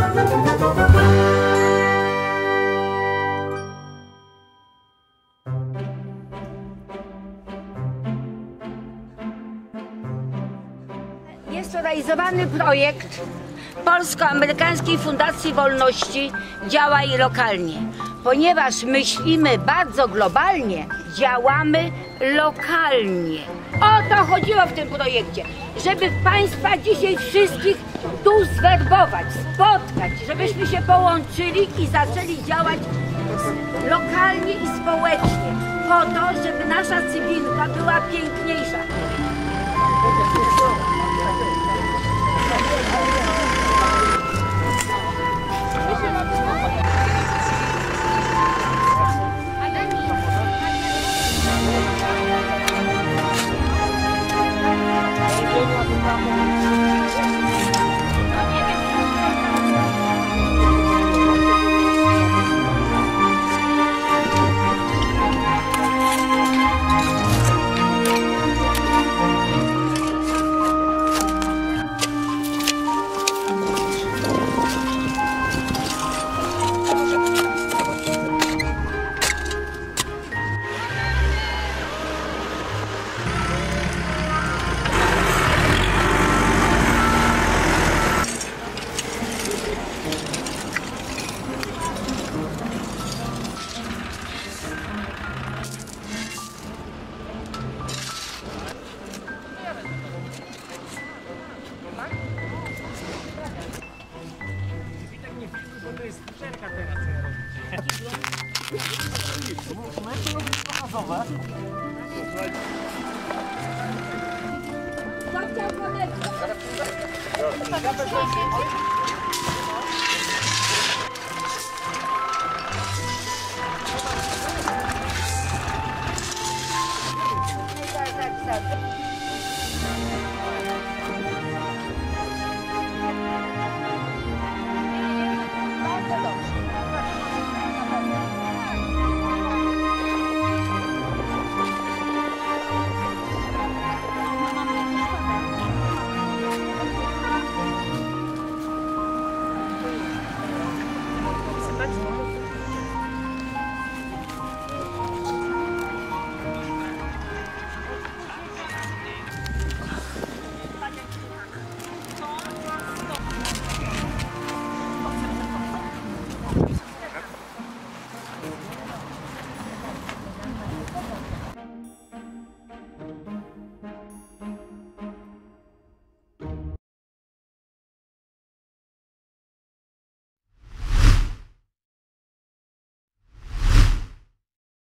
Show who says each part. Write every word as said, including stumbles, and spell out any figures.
Speaker 1: Jest to realizowany projekt Polsko-Amerykańskiej Fundacji Wolności Działaj lokalnie. Ponieważ myślimy bardzo globalnie, działamy lokalnie. O to chodziło w tym projekcie, żeby Państwa dzisiaj wszystkich tu zwerbować, spotkać, żebyśmy się połączyli i zaczęli działać lokalnie i społecznie, po to, żeby nasza Cybinka była piękniejsza.
Speaker 2: To jest szczerka teraz, co ja robię. Pokazowe.
Speaker 1: Kto chciał konektor? Tak, tak, tak.